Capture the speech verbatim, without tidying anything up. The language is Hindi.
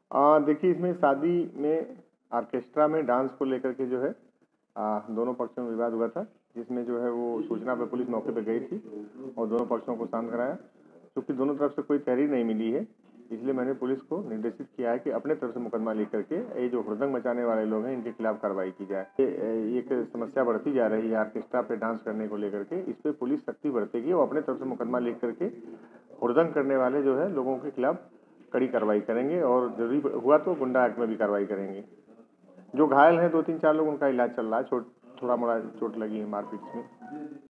आ, देखिए, इसमें शादी में ऑर्केस्ट्रा में डांस को लेकर के जो है आ, दोनों पक्षों में विवाद हुआ था, जिसमें जो है वो सूचना पर पुलिस मौके पर गई थी और दोनों पक्षों को शांत कराया। क्योंकि दोनों तरफ से कोई तहरीर नहीं मिली है, इसलिए मैंने पुलिस को निर्देशित किया है कि अपने तरफ से मुकदमा लेकर के ये जो हुड़दंग मचाने वाले लोग हैं इनके खिलाफ कार्रवाई की जाए। ये एक समस्या बढ़ती जा रही है ऑर्केस्ट्रा पे डांस करने को लेकर के, इस पर पुलिस सख्ती बरतेगी और अपने तरफ से मुकदमा लेकर के हुड़दंग करने वाले जो है लोगों के खिलाफ कड़ी कार्रवाई करेंगे और जरूरी हुआ तो गुंडा एक्ट में भी कार्रवाई करेंगे। जो घायल हैं दो तीन चार लोग, उनका इलाज चल रहा है, चोट थोड़ा मोड़ा चोट लगी है मारपीट में।